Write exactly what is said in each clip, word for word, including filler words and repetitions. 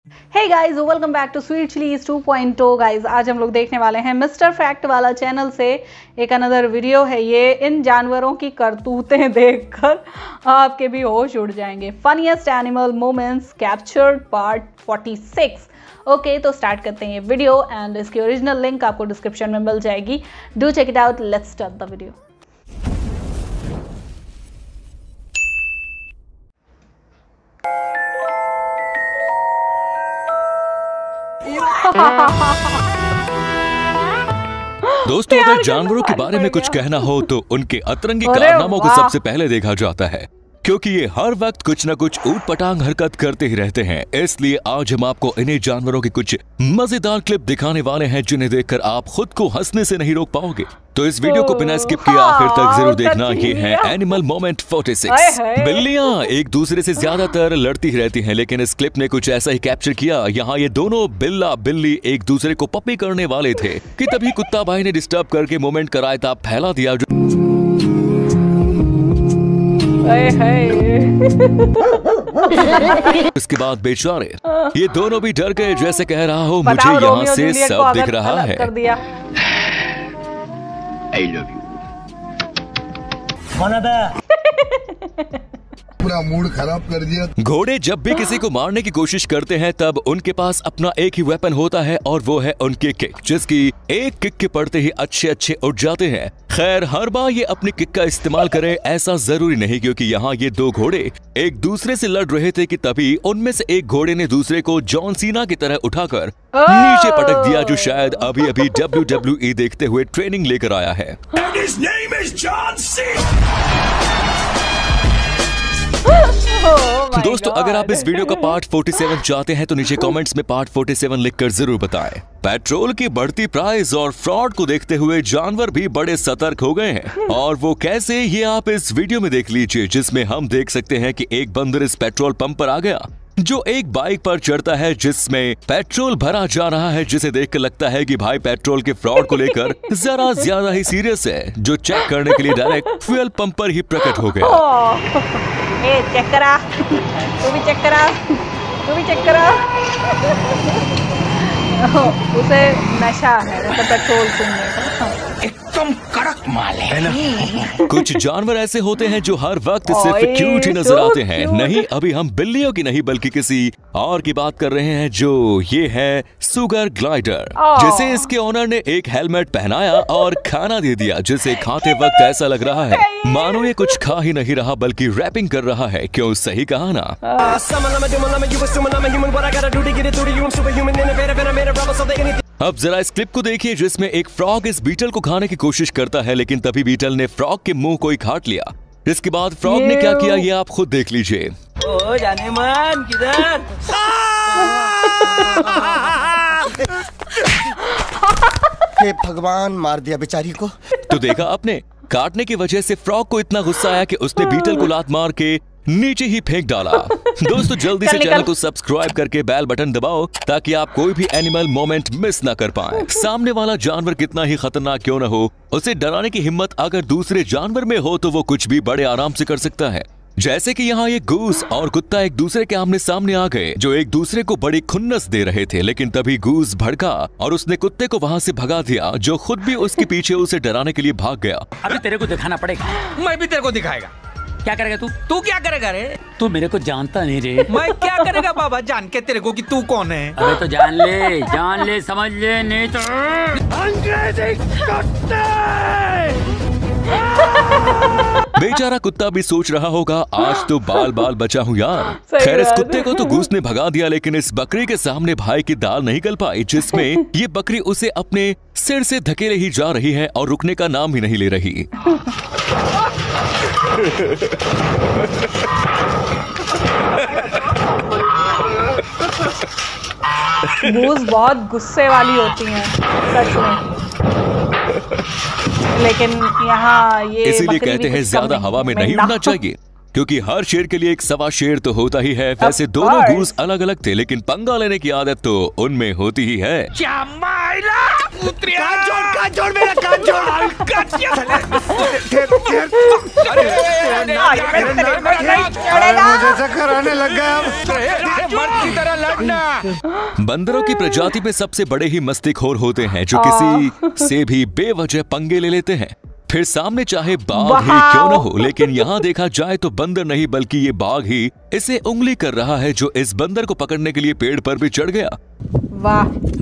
Hey guys, welcome back to sweet chillies two point o. Guys, आज हम लोग देखने वाले हैं मिस्टर फैक्ट वाला चैनल से एक अनदर वीडियो है। ये इन जानवरों की करतूतें देखकर आपके भी होश उड़ जाएंगे। Funniest animal moments captured part forty six. Okay, तो स्टार्ट करते हैं ये वीडियो एंड इसकी ओरिजिनल लिंक आपको डिस्क्रिप्शन में मिल जाएगी। Do check it out. Let's start the video. दोस्तों, अगर जानवरों के बारे में कुछ कहना हो तो उनके अतरंगी कारनामों को सबसे पहले देखा जाता है, क्योंकि ये हर वक्त कुछ न कुछ ऊटपटांग हरकत करते ही रहते हैं। इसलिए आज हम आपको इन्हीं जानवरों की कुछ मजेदार क्लिप दिखाने वाले हैं जिन्हें देखकर आप खुद को हंसने से नहीं रोक पाओगे। तो इस वीडियो को बिना स्किप किए आखिर तक जरूर देखना। ये है एनिमल मोमेंट फोर्टी सिक्स। बिल्लियां एक दूसरे से ज्यादातर लड़ती ही रहती हैं, लेकिन इस क्लिप ने कुछ ऐसा ही कैप्चर किया। यहाँ ये दोनों बिल्ला बिल्ली एक दूसरे को पप्पी करने वाले थे कि तभी कुत्ता भाई ने डिस्टर्ब करके मोमेंट का रायता फैला दिया। जो इसके बाद बेचारे ये दोनों भी डर गए, जैसे कह रहा हो मुझे यहाँ से सब दिख रहा है। I love you. पूरा मूड खराब कर दिया। घोड़े जब भी किसी को मारने की कोशिश करते हैं तब उनके पास अपना एक ही वेपन होता है और वो है उनकी किक, जिसकी एक किक के पड़ते ही अच्छे अच्छे उठ जाते हैं। खैर, हर बार ये अपनी किक का इस्तेमाल करें ऐसा जरूरी नहीं, क्योंकि यहाँ ये दो घोड़े एक दूसरे से लड़ रहे थे कि तभी उनमें से एक घोड़े ने दूसरे को जॉन सीना की तरह उठाकर नीचे पटक दिया, जो शायद अभी अभी डब्ल्यू डब्ल्यू ई देखते हुए ट्रेनिंग लेकर आया है। Oh दोस्तों, अगर आप इस वीडियो का पार्ट फोर्टी सेवन चाहते हैं तो नीचे कमेंट्स में पार्ट फोर्टी सेवन लिखकर जरूर बताएं। पेट्रोल की बढ़ती प्राइस और फ्रॉड को देखते हुए जानवर भी बड़े सतर्क हो गए हैं, और वो कैसे, ये आप इस वीडियो में देख लीजिए, जिसमें हम देख सकते हैं कि एक बंदर इस पेट्रोल पंप पर आ गया, जो एक बाइक पर चढ़ता है जिसमें पेट्रोल भरा जा रहा है, जिसे देखकर लगता है कि भाई पेट्रोल के फ्रॉड को लेकर जरा ज्यादा ही सीरियस है, जो चेक करने के लिए डायरेक्ट फ्यूल पंप पर ही प्रकट हो गया। ए, चेक करा, तू भी चेक करा, तू भी चेक करा। उसे नशा है पेट्रोल पीने का। एकदम कड़क माल है ना। कुछ जानवर ऐसे होते हैं जो हर वक्त सिर्फ क्यूट ही नजर आते हैं। नहीं, अभी हम बिल्लियों की नहीं बल्कि किसी और की बात कर रहे हैं, जो ये है सुगर ग्लाइडर, जिसे इसके ओनर ने एक हेलमेट पहनाया और खाना दे दिया, जिसे खाते वक्त ऐसा लग रहा है मानो ये कुछ खा ही नहीं रहा बल्कि रैपिंग कर रहा है। क्यों, सही कहा ना। अब जरा इस क्लिप को देखिए, जिसमें एक फ्रॉग इस बीटल को खाने की कोशिश करता है, लेकिन तभी बीटल ने फ्रॉग के मुंह को ही काट लिया। इसके बाद फ्रॉग ने क्या किया ये आप खुद देख लीजिए। ओ जाने मन किधर? हे भगवान, मार दिया बेचारी को। तो देखा आपने, काटने की वजह से फ्रॉग को इतना गुस्सा आया कि उसने बीटल को लात मार के नीचे ही फेंक डाला। दोस्तों, जल्दी से चैनल को सब्सक्राइब करके बेल बटन दबाओ ताकि आप कोई भी एनिमल मोमेंट मिस ना कर पाएं। सामने वाला जानवर कितना ही खतरनाक क्यों न हो, उसे डराने की हिम्मत अगर दूसरे जानवर में हो तो वो कुछ भी बड़े आराम से कर सकता है। जैसे कि यहाँ ये गूस और कुत्ता एक दूसरे के आमने सामने आ गए, जो एक दूसरे को बड़ी खुन्नस दे रहे थे, लेकिन तभी गूस भड़का और उसने कुत्ते को वहाँ से भगा दिया, जो खुद भी उसके पीछे उसे डराने के लिए भाग गया। अभी तेरे को दिखाना पड़ेगा। मैं भी तेरे को दिखाएगा। क्या करेगा तू? तू क्या करेगा रे? तू मेरे को जानता नहीं रे। मैं क्या करेगा बाबा जान के तेरे को कि तू कौन है? अबे तो जान ले, जान ले, समझ ले, नहीं तो अंग्रेजी कुत्ते। बेचारा कुत्ता भी सोच रहा होगा आज तो बाल बाल बचा हूँ यार। खैर, इस कुत्ते को तो गूस ने भगा दिया, लेकिन इस बकरी के सामने भाई की दाल नहीं गल पाई, जिसमें ये बकरी उसे अपने सिर से धकेले ही जा रही है और रुकने का नाम ही नहीं ले रही। गूस बहुत गुस्से वाली होती हैं सच में, लेकिन यहाँ ये इसीलिए कहते हैं ज्यादा हवा में नहीं उड़ना चाहिए, क्योंकि हर शेर के लिए एक सवा शेर तो होता ही है। वैसे दोनों गूस अलग अलग थे, लेकिन पंगा लेने की आदत तो उनमें होती ही है। क्या मार कान जोड़, कान जोड़ मेरा, कान जोड़। मुझे चक्कर आने लग गया। मर्द की तरह लड़ना। बंदरों की प्रजाति में सबसे बड़े ही मस्तीखोर होते हैं जो किसी से भी बेवजह पंगे ले लेते हैं, फिर सामने चाहे बाघ ही क्यों न हो। लेकिन यहाँ देखा जाए तो बंदर नहीं बल्कि ये बाघ ही इसे उंगली कर रहा है, जो इस बंदर को पकड़ने के लिए पेड़ पर भी चढ़ गया। वाह,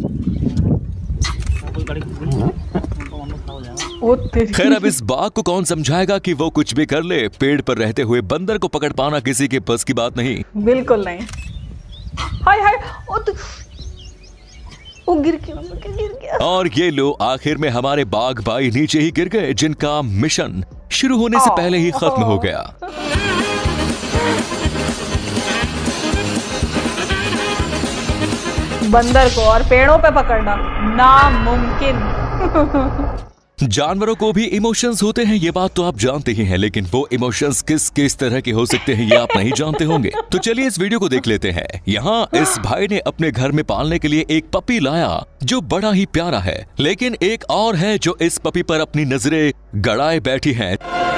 खैर अब इस बाघ को कौन समझाएगा कि वो कुछ भी कर ले, पेड़ पर रहते हुए बंदर को पकड़ पाना किसी के बस की बात नहीं। बिल्कुल नहीं। हाय हाय, ओ तो वो गिर गया, गिर गया। और ये लो आखिर में हमारे बाघ भाई नीचे ही गिर गए, जिनका मिशन शुरू होने से पहले ही खत्म हो गया। बंदर को और पेड़ों पे पकड़ना नामुमकिन। जानवरों को भी इमोशंस होते हैं, ये बात तो आप जानते ही हैं, लेकिन वो इमोशंस किस किस तरह के हो सकते हैं ये आप नहीं जानते होंगे। तो चलिए इस वीडियो को देख लेते हैं। यहाँ इस भाई ने अपने घर में पालने के लिए एक पपी लाया जो बड़ा ही प्यारा है, लेकिन एक और है जो इस पपी पर अपनी नजरें गड़ाए बैठी है।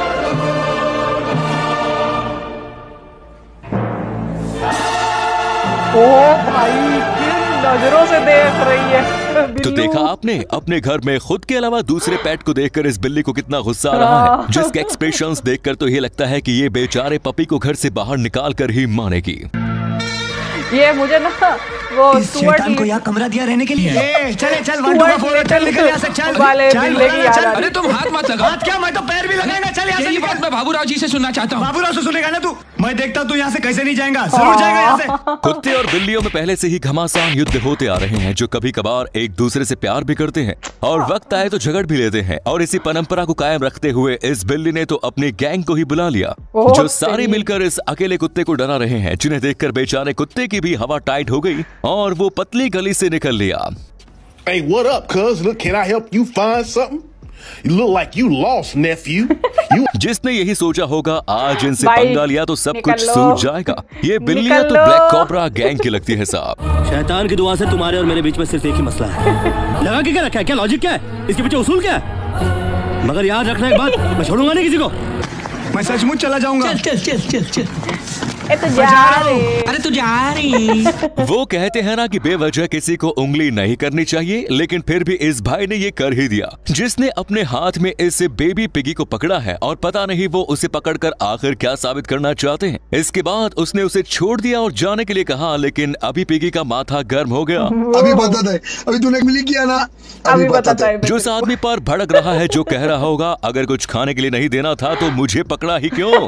ओ भाई, किन नजरों से देख रही है। तो देखा आपने, अपने घर में खुद के अलावा दूसरे पेट को देखकर इस बिल्ली को कितना गुस्सा आ रहा है, जिसके एक्सप्रेशंस देखकर तो ये लगता है कि ये बेचारे पपी को घर से बाहर निकाल कर ही मारेगी। ये मुझे ना वो शैतान को यहाँ कमरा दिया रहने के लिए। ए, चले चल वन टू का फोर चल निकल यहाँ से चल वाले बिल्ले की याद आ रही। अरे तुम हाथ मत लगाओ। हाथ क्या, मैं तो पैर भी लगाएगा। चल यहाँ से निकल। मैं बाबूराव जी से सुनना चाहता हूँ। बाबूराव से सुनेगा ना तू? मैं देखता हूँ तू यहाँ से कैसे नहीं जाएगा। जरूर जाएगा यहाँ से। कुत्ते और बिल्लियों में पहले से ही घमासान युद्ध होते आ रहे हैं, जो कभी कभार एक दूसरे से प्यार भी करते हैं और वक्त आए तो झगड़ भी लेते हैं। और इसी परंपरा को कायम रखते हुए इस बिल्ली ने तो अपनी गैंग को ही बुला लिया, जो सारे मिलकर इस अकेले कुत्ते को डरा रहे हैं, जिन्हें देखकर बेचारे कुत्ते की भी हवा टाइट हो गई और वो पतली गली से निकल लिया। Hey, what up, cuz? Look, can I help you find something? You look like you lost, nephew. You... जिसने यही सोचा होगा आज इनसे पंगा लिया तो सब कुछ सूझ जाएगा। ये बिल्लियां तो निकल ब्लैक कोबरा गैंग की लगती है साहब। शैतान की दुआ से तुम्हारे और मेरे बीच में सिर्फ एक ही मसला है। लगा के क्या रखा है? क्या लॉजिक क्या है? इसके पीछे उसूल क्या है? मगर याद रखना एक बात, मैं छोड़ूंगा नहीं किसी को। मैं सचमुच चला जाऊंगा। चल चल चल चल ए तो जा रही। अरे तू जा रही। वो कहते हैं ना कि बेवजह किसी को उंगली नहीं करनी चाहिए, लेकिन फिर भी इस भाई ने ये कर ही दिया, जिसने अपने हाथ में इस बेबी पिगी को पकड़ा है और पता नहीं वो उसे पकड़कर आखिर क्या साबित करना चाहते हैं। इसके बाद उसने उसे छोड़ दिया और जाने के लिए कहा, लेकिन अभी पिगी का माथा गर्म हो गया। अभी बताता है, अभी तूने मिली किया ना, अभी बताता है। जो इस आदमी पर भड़क रहा है, जो कह रहा होगा अगर कुछ खाने के लिए नहीं देना था तो मुझे पकड़ा ही क्यों।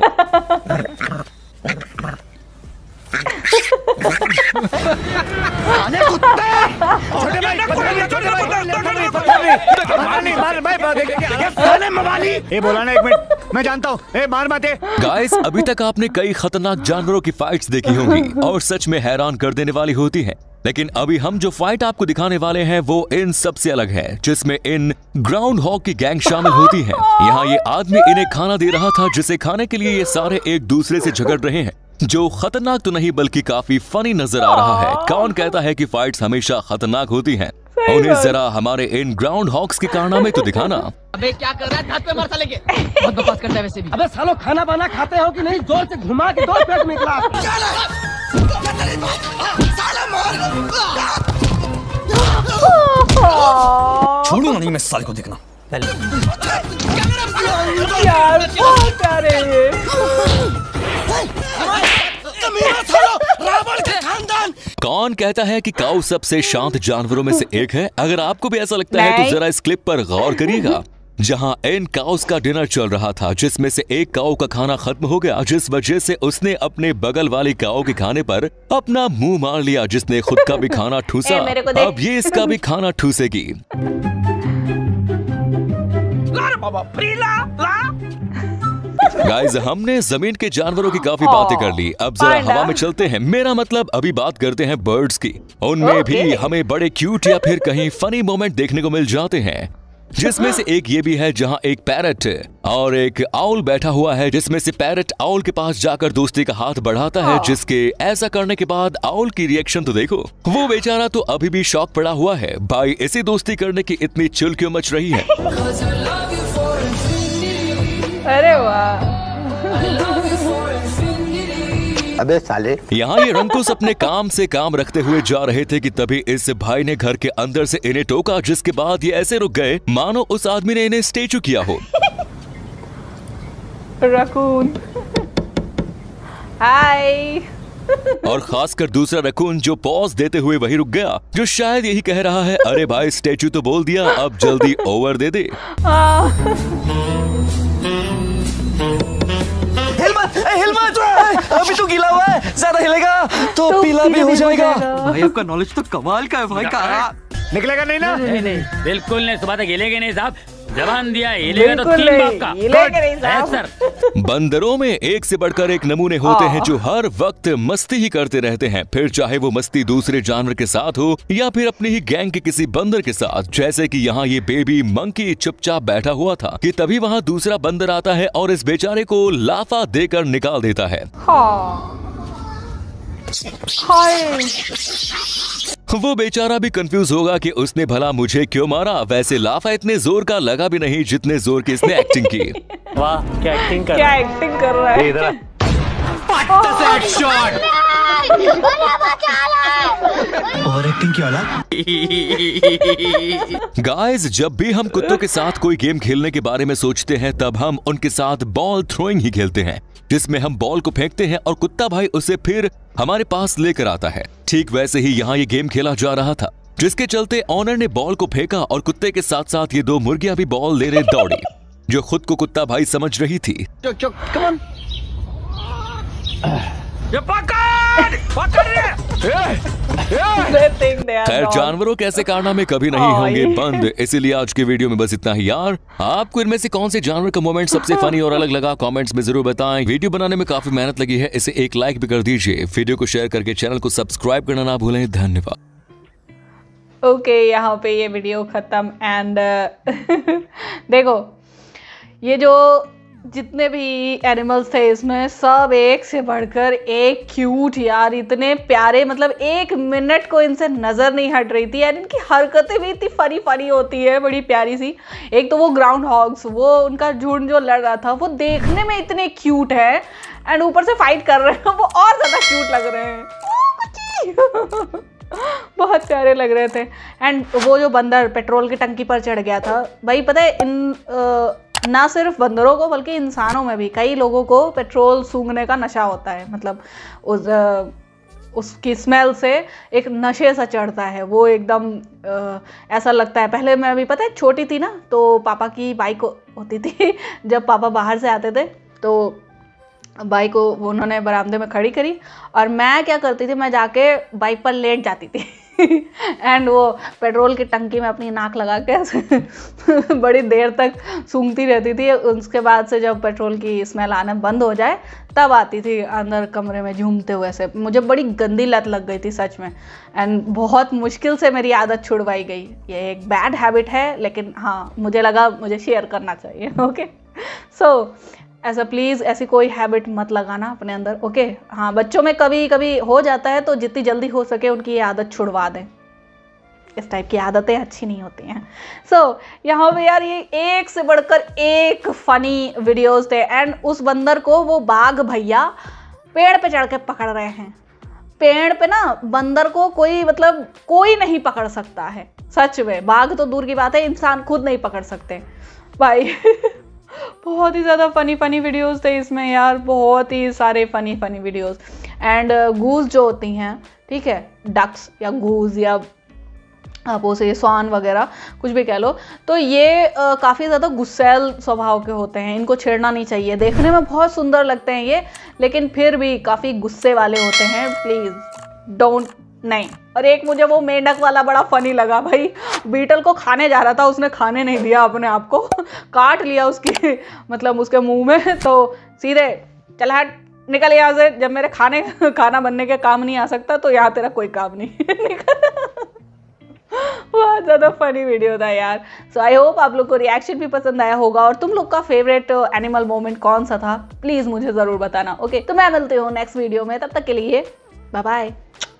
ए बोला ना एक मिनट, मैं जानता हूँ। ए मार मत। गाइस, अभी तक आपने कई खतरनाक जानवरों की फाइट्स देखी होंगी और सच में हैरान कर देने वाली होती हैं, लेकिन अभी हम जो फाइट आपको दिखाने वाले हैं वो इन सबसे अलग है, जिसमें इन ग्राउंड हॉग की गैंग शामिल होती है। यहाँ ये आदमी इन्हें खाना दे रहा था, जिसे खाने के लिए ये सारे एक दूसरे से झगड़ रहे हैं, जो खतरनाक तो नहीं बल्कि काफी फनी नजर आ रहा है। कौन कहता है कि फाइट्स हमेशा खतरनाक होती हैं? उन्हें जरा हमारे इन ग्राउंड हॉग्स के कारनामे तो दिखाना। अबे क्या कर रहा है? हाथ पे मार साले के। बहुत बकवास करता है वैसे भी। अबे सालो, खाना बाना खाते हो कि नहीं? जोर से घुमा के दो, पेट में निकला। छोड़ूंगा नहीं मैं साले को, देखना। यार बहुत प्यारे ये। कौन कहता है कि काऊ सबसे शांत जानवरों में से एक है? अगर आपको भी ऐसा लगता है तो जरा इस क्लिप पर गौर करिएगा, जहां इन काउस का डिनर चल रहा था, जिसमें से एक काऊ का खाना खत्म हो गया, जिस वजह से उसने अपने बगल वाली काऊ के खाने पर अपना मुंह मार लिया, जिसने खुद का भी खाना ठूसा। अब ये इसका भी खाना ठूसेगी। गाइस, हमने जमीन के जानवरों की काफी बातें कर ली, अब जरा हवा में चलते हैं। मेरा मतलब अभी बात करते हैं बर्ड्स की। उनमें भी हमें बड़े क्यूट या फिर कहीं फनी मोमेंट देखने को मिल जाते हैं। जिसमें से एक ये भी है जहाँ एक पैरट और एक आउल बैठा हुआ है, जिसमें से पैरट आउल के पास जाकर दोस्ती का हाथ बढ़ाता है, जिसके ऐसा करने के बाद आउल की रिएक्शन तो देखो। वो बेचारा तो अभी भी शॉक पड़ा हुआ है, भाई इसी दोस्ती करने की इतनी चिल क्यों मच रही है। अरे वाह। अबे साले। यहाँ ये रंकुस अपने काम से काम रखते हुए जा रहे थे कि तभी इस भाई ने घर के अंदर से इन्हें टोका, जिसके बाद ये ऐसे रुक गए मानो उस आदमी ने इन्हें स्टेचू किया हो। Raccoon hi. और खासकर दूसरा रकून जो पॉज देते हुए वही रुक गया, जो शायद यही कह रहा है, अरे भाई स्टेचू तो बोल दिया, अब जल्दी ओवर दे दे। हिलमत, अभी तो गीला हुआ है, ज्यादा हिलेगा तो, तो पीला भी हो जाएगा। भाई आपका नॉलेज तो कमाल का है भाई। का निकलेगा नहीं ना? नहीं नहीं बिल्कुल नहीं, सुबह तक हिलेगे नहीं साहब, जबान दिया हिलेगा तो तीन बाप का। हिलेगा नहीं साहब। बंदरों में एक से बढ़कर एक नमूने होते हैं जो हर वक्त मस्ती ही करते रहते हैं, फिर चाहे वो मस्ती दूसरे जानवर के साथ हो या फिर अपनी ही गैंग के किसी बंदर के साथ। जैसे कि यहाँ ये बेबी मंकी चुपचाप बैठा हुआ था कि तभी वहाँ दूसरा बंदर आता है और इस बेचारे को लाफा देकर निकाल देता है। वो बेचारा भी कंफ्यूज होगा कि उसने भला मुझे क्यों मारा। वैसे लाफा इतने जोर का लगा भी नहीं जितने जोर की इसने एक्टिंग की। वाह क्या एक्टिंग कर क्या एक्टिंग कर रहा है। इधर और एक्टिंग क्या वाला? गाइस, जब भी हम कुत्तों के साथ कोई गेम खेलने के बारे में सोचते हैं तब हम उनके साथ बॉल थ्रोइंग ही खेलते हैं, जिसमें हम बॉल को फेंकते हैं और कुत्ता भाई उसे फिर हमारे पास लेकर आता है। ठीक वैसे ही यहाँ ये गेम खेला जा रहा था, जिसके चलते ऑनर ने बॉल को फेंका और कुत्ते के साथ साथ ये दो मुर्गियां भी बॉल लेने दौड़ी, जो खुद को कुत्ता भाई समझ रही थी। चुक चुक कम ऑन। ये पकड़ पकड़ खैर जानवरों के ऐसे कारनामे कभी नहीं होंगे बंद, इसीलिए आज की वीडियो में बस इतना ही यार। आपको इनमें से कौन से जानवर का मोमेंट सबसे फनी और अलग लगा कमेंट्स में जरूर बताएं। वीडियो बनाने में काफी मेहनत लगी है, इसे एक लाइक भी कर दीजिए, वीडियो को शेयर करके चैनल को सब्सक्राइब करना ना भूलें। धन्यवाद। ओके okay, यहाँ पे ये वीडियो खत्म एंड देखो ये जो जितने भी एनिमल्स थे इसमें सब एक से बढ़कर एक क्यूट यार, इतने प्यारे, मतलब एक मिनट को इनसे नज़र नहीं हट रही थी यार। इनकी हरकतें भी इतनी फनी फनी होती है, बड़ी प्यारी सी। एक तो वो ग्राउंड हॉग्स, वो उनका झुंड जो लड़ रहा था वो देखने में इतने क्यूट है एंड ऊपर से फाइट कर रहे हैं वो और ज़्यादा क्यूट लग रहे हैं। बहुत प्यारे लग रहे थे। एंड वो जो बंदर पेट्रोल की टंकी पर चढ़ गया था, भाई पता है इन आ, ना सिर्फ बंदरों को बल्कि इंसानों में भी कई लोगों को पेट्रोल सूंघने का नशा होता है, मतलब उस आ, उसकी स्मेल से एक नशे सा चढ़ता है, वो एकदम आ, ऐसा लगता है। पहले मैं अभी पता है छोटी थी ना, तो पापा की बाइक होती थी, जब पापा बाहर से आते थे तो बाइक को उन्होंने बरामदे में खड़ी करी और मैं क्या करती थी, मैं जाके बाइक पर लेट जाती थी एंड वो पेट्रोल की टंकी में अपनी नाक लगा के बड़ी देर तक सूंघती रहती थी। उसके बाद से जब पेट्रोल की स्मेल आना बंद हो जाए तब आती थी अंदर कमरे में झूमते हुए से। मुझे बड़ी गंदी लत लग गई थी सच में, एंड बहुत मुश्किल से मेरी आदत छुड़वाई गई। ये एक बैड हैबिट है, लेकिन हाँ मुझे लगा मुझे शेयर करना चाहिए। ओके सो ऐसा प्लीज़ ऐसी कोई हैबिट मत लगाना अपने अंदर। ओके हाँ, बच्चों में कभी कभी हो जाता है तो जितनी जल्दी हो सके उनकी ये आदत छुड़वा दें। इस टाइप की आदतें अच्छी नहीं होती हैं। सो so, यहाँ पे यार ये एक से बढ़कर एक फनी वीडियोस थे एंड उस बंदर को वो बाघ भैया पेड़ पे चढ़ के पकड़ रहे हैं। पेड़ पे ना बंदर को कोई मतलब कोई नहीं पकड़ सकता है सच में, बाघ तो दूर की बात है, इंसान खुद नहीं पकड़ सकते भाई। बहुत ही ज़्यादा फ़नी फ़नी वीडियोस थे इसमें यार, बहुत ही सारे funny funny videos. And goose जो होती हैं, ठीक है, डक्स या गूज या आप उसे स्वान वगैरह कुछ भी कह लो, तो ये uh, काफ़ी ज़्यादा गुस्सैल स्वभाव के होते हैं, इनको छेड़ना नहीं चाहिए। देखने में बहुत सुंदर लगते हैं ये, लेकिन फिर भी काफ़ी गुस्से वाले होते हैं, प्लीज़ डोंट नहीं। और एक मुझे वो मेंढक वाला बड़ा फनी लगा भाई, बीटल को खाने जा रहा था, उसने खाने नहीं दिया अपने आप को, काट लिया उसकी मतलब उसके मुंह में, तो सीधे चल हट निकल यहाँ से, जब मेरे खाने खाना बनने के काम नहीं आ सकता तो यहाँ तेरा कोई काम नहीं। बहुत ज्यादा फनी वीडियो था यार। सो आई होप आप लोग को रिएक्शन भी पसंद आया होगा और तुम लोग का फेवरेट एनिमल मोमेंट कौन सा था प्लीज मुझे जरूर बताना। ओके तो मैं मिलती हूँ नेक्स्ट वीडियो में, तब तक के लिए बाय बाय।